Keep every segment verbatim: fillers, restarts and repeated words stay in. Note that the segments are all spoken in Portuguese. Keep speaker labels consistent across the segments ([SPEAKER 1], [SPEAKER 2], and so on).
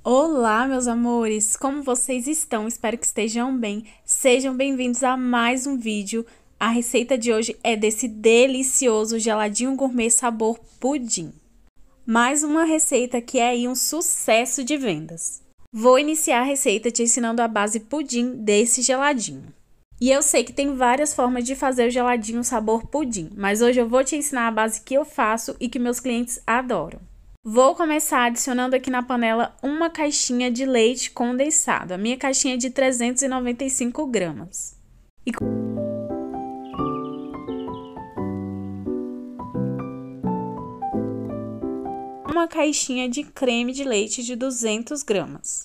[SPEAKER 1] Olá, meus amores! Como vocês estão? Espero que estejam bem. Sejam bem-vindos a mais um vídeo. A receita de hoje é desse delicioso geladinho gourmet sabor pudim. Mais uma receita que é aí um sucesso de vendas. Vou iniciar a receita te ensinando a base pudim desse geladinho. E eu sei que tem várias formas de fazer o geladinho sabor pudim, mas hoje eu vou te ensinar a base que eu faço e que meus clientes adoram. Vou começar adicionando aqui na panela uma caixinha de leite condensado. A minha caixinha é de trezentos e noventa e cinco gramas. E uma caixinha de creme de leite de duzentas gramas.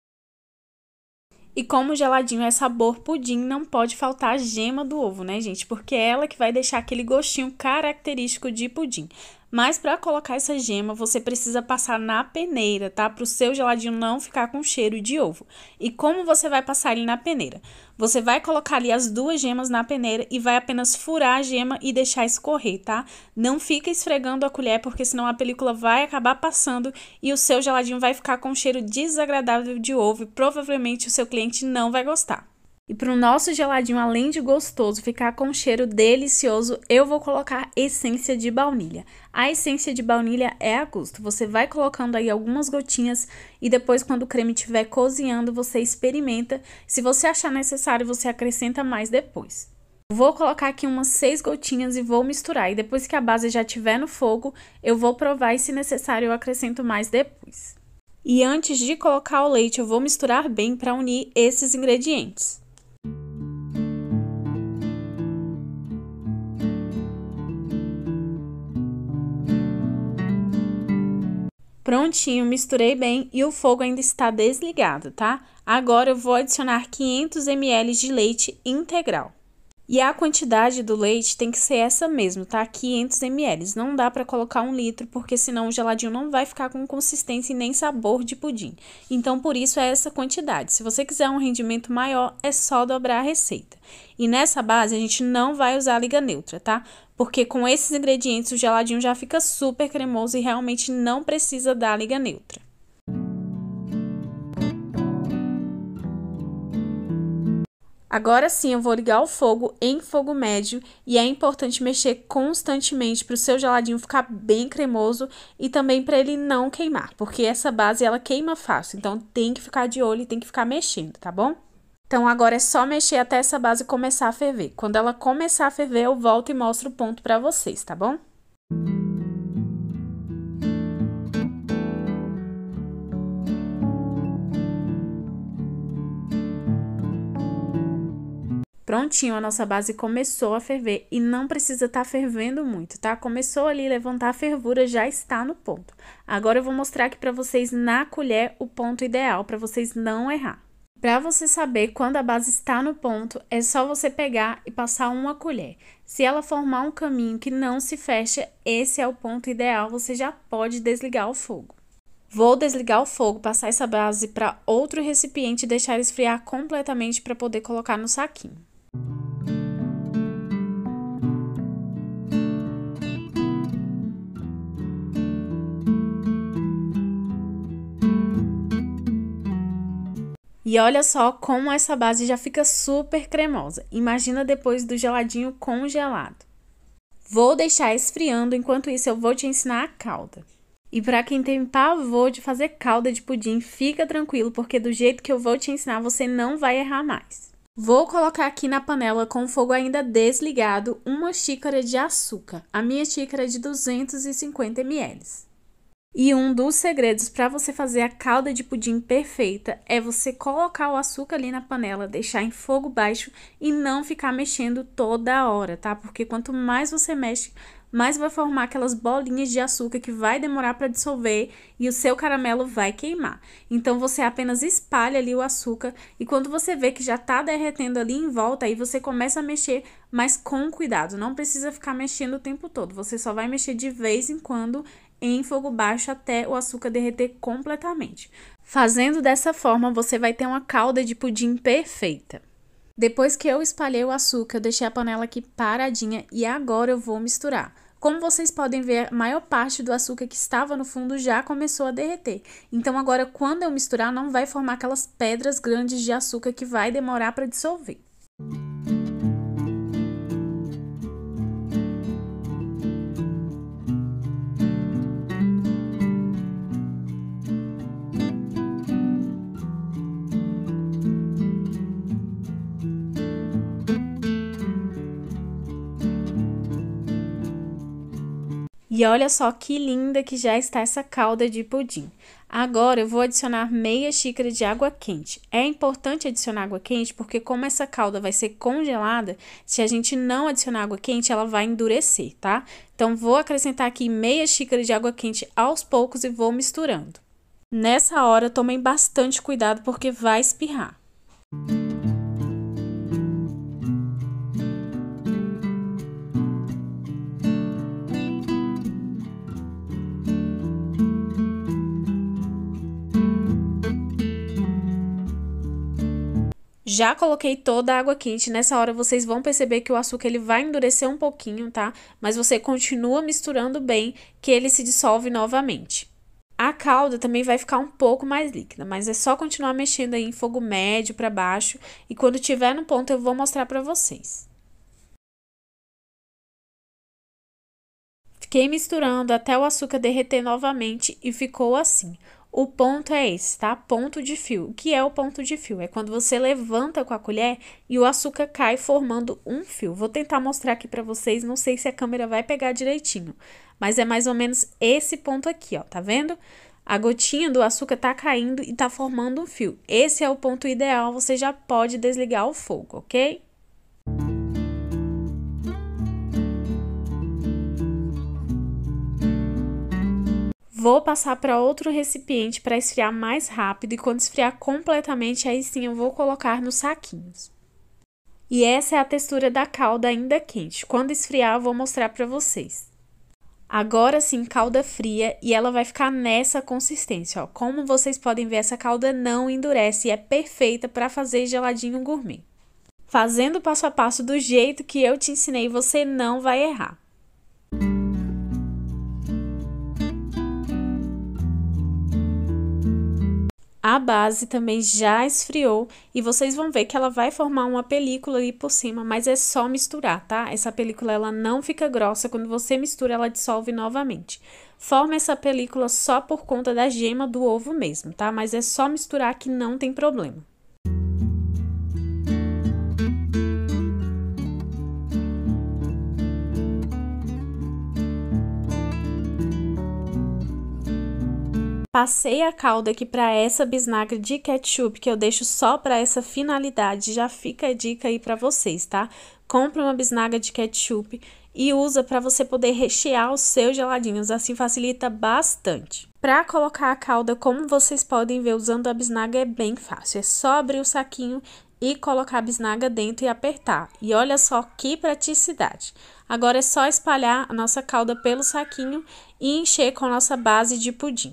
[SPEAKER 1] E como o geladinho é sabor pudim, não pode faltar a gema do ovo, né, gente? Porque é ela que vai deixar aquele gostinho característico de pudim. Mas para colocar essa gema, você precisa passar na peneira, tá? Para o seu geladinho não ficar com cheiro de ovo. E como você vai passar ele na peneira? Você vai colocar ali as duas gemas na peneira e vai apenas furar a gema e deixar escorrer, tá? Não fica esfregando a colher, porque senão a película vai acabar passando e o seu geladinho vai ficar com um cheiro desagradável de ovo e provavelmente o seu cliente não vai gostar. E para o nosso geladinho, além de gostoso, ficar com um cheiro delicioso, eu vou colocar essência de baunilha. A essência de baunilha é a gosto. Você vai colocando aí algumas gotinhas e depois, quando o creme estiver cozinhando, você experimenta. Se você achar necessário, você acrescenta mais depois. Vou colocar aqui umas seis gotinhas e vou misturar. E depois que a base já estiver no fogo, eu vou provar e, se necessário, eu acrescento mais depois. E antes de colocar o leite, eu vou misturar bem para unir esses ingredientes. Prontinho, misturei bem e o fogo ainda está desligado, tá? Agora eu vou adicionar quinhentos mililitros de leite integral. E a quantidade do leite tem que ser essa mesmo, tá? quinhentos mililitros. Não dá para colocar um litro, porque senão o geladinho não vai ficar com consistência e nem sabor de pudim. Então, por isso é essa quantidade. Se você quiser um rendimento maior, é só dobrar a receita. E nessa base, a gente não vai usar liga neutra, tá? Porque com esses ingredientes, o geladinho já fica super cremoso e realmente não precisa dar liga neutra. Agora sim, eu vou ligar o fogo em fogo médio e é importante mexer constantemente para o seu geladinho ficar bem cremoso e também para ele não queimar, porque essa base ela queima fácil, então tem que ficar de olho e tem que ficar mexendo, tá bom? Então agora é só mexer até essa base começar a ferver. Quando ela começar a ferver, eu volto e mostro o ponto para vocês, tá bom? Prontinho, a nossa base começou a ferver e não precisa estar fervendo muito, tá? Começou ali a levantar a fervura, já está no ponto. Agora eu vou mostrar aqui para vocês na colher o ponto ideal, para vocês não errar. Para você saber quando a base está no ponto, é só você pegar e passar uma colher. Se ela formar um caminho que não se fecha, esse é o ponto ideal, você já pode desligar o fogo. Vou desligar o fogo, passar essa base para outro recipiente e deixar esfriar completamente para poder colocar no saquinho. E olha só como essa base já fica super cremosa. Imagina depois do geladinho congelado. Vou deixar esfriando, enquanto isso eu vou te ensinar a calda. E para quem tem pavor de fazer calda de pudim, fica tranquilo, porque do jeito que eu vou te ensinar, você não vai errar mais. Vou colocar aqui na panela com o fogo ainda desligado uma xícara de açúcar. A minha xícara é de duzentos e cinquenta mililitros. E um dos segredos para você fazer a calda de pudim perfeita é você colocar o açúcar ali na panela, deixar em fogo baixo e não ficar mexendo toda hora, tá? Porque quanto mais você mexe, mais vai formar aquelas bolinhas de açúcar que vai demorar para dissolver e o seu caramelo vai queimar. Então, você apenas espalha ali o açúcar e quando você vê que já tá derretendo ali em volta, aí você começa a mexer, mas com cuidado. Não precisa ficar mexendo o tempo todo, você só vai mexer de vez em quando em fogo baixo até o açúcar derreter completamente. Fazendo dessa forma, você vai ter uma calda de pudim perfeita. Depois que eu espalhei o açúcar, eu deixei a panela aqui paradinha e agora eu vou misturar. Como vocês podem ver, a maior parte do açúcar que estava no fundo já começou a derreter. Então agora, quando eu misturar, não vai formar aquelas pedras grandes de açúcar que vai demorar para dissolver. E olha só que linda que já está essa calda de pudim. Agora eu vou adicionar meia xícara de água quente. É importante adicionar água quente porque como essa calda vai ser congelada, se a gente não adicionar água quente, ela vai endurecer, tá? Então vou acrescentar aqui meia xícara de água quente aos poucos e vou misturando. Nessa hora, tomem bastante cuidado porque vai espirrar. Já coloquei toda a água quente, nessa hora vocês vão perceber que o açúcar ele vai endurecer um pouquinho, tá? Mas você continua misturando bem, que ele se dissolve novamente. A calda também vai ficar um pouco mais líquida, mas é só continuar mexendo aí em fogo médio para baixo e quando tiver no ponto eu vou mostrar para vocês. Fiquei misturando até o açúcar derreter novamente e ficou assim. O ponto é esse, tá? Ponto de fio. O que é o ponto de fio? É quando você levanta com a colher e o açúcar cai formando um fio. Vou tentar mostrar aqui pra vocês, não sei se a câmera vai pegar direitinho, mas é mais ou menos esse ponto aqui, ó, tá vendo? A gotinha do açúcar tá caindo e tá formando um fio. Esse é o ponto ideal, você já pode desligar o fogo, ok? Vou passar para outro recipiente para esfriar mais rápido e quando esfriar completamente, aí sim eu vou colocar nos saquinhos. E essa é a textura da calda ainda quente. Quando esfriar, eu vou mostrar para vocês. Agora sim, calda fria e ela vai ficar nessa consistência, ó. Como vocês podem ver, essa calda não endurece e é perfeita para fazer geladinho gourmet. Fazendo passo a passo do jeito que eu te ensinei, você não vai errar. A base também já esfriou e vocês vão ver que ela vai formar uma película ali por cima, mas é só misturar, tá? Essa película ela não fica grossa, quando você mistura ela dissolve novamente. Forma essa película só por conta da gema do ovo mesmo, tá? Mas é só misturar que não tem problema. Passei a calda aqui para essa bisnaga de ketchup, que eu deixo só para essa finalidade, já fica a dica aí para vocês, tá? Compre uma bisnaga de ketchup e usa para você poder rechear os seus geladinhos, assim facilita bastante. Para colocar a calda, como vocês podem ver, usando a bisnaga é bem fácil, é só abrir o saquinho e colocar a bisnaga dentro e apertar. E olha só que praticidade. Agora é só espalhar a nossa calda pelo saquinho e encher com a nossa base de pudim.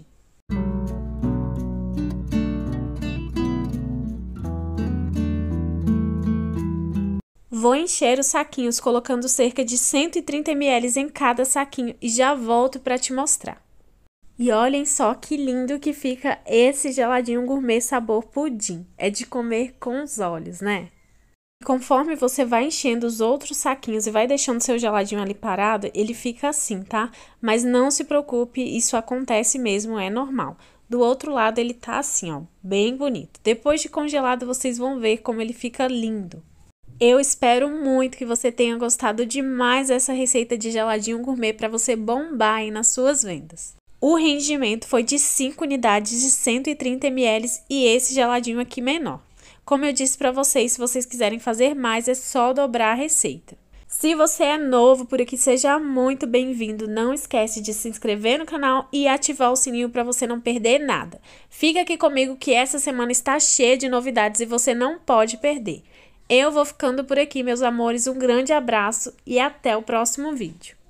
[SPEAKER 1] Vou encher os saquinhos colocando cerca de cento e trinta mililitros em cada saquinho e já volto para te mostrar. E olhem só que lindo que fica esse geladinho gourmet sabor pudim. É de comer com os olhos, né? Conforme você vai enchendo os outros saquinhos e vai deixando seu geladinho ali parado, ele fica assim, tá? Mas não se preocupe, isso acontece mesmo, é normal. Do outro lado ele tá assim, ó, bem bonito. Depois de congelado, vocês vão ver como ele fica lindo. Eu espero muito que você tenha gostado demais dessa receita de geladinho gourmet para você bombar aí nas suas vendas. O rendimento foi de cinco unidades de cento e trinta mililitros e esse geladinho aqui menor. Como eu disse para vocês, se vocês quiserem fazer mais, é só dobrar a receita. Se você é novo por aqui, seja muito bem-vindo. Não esquece de se inscrever no canal e ativar o sininho para você não perder nada. Fica aqui comigo que essa semana está cheia de novidades e você não pode perder. Eu vou ficando por aqui, meus amores. Um grande abraço e até o próximo vídeo.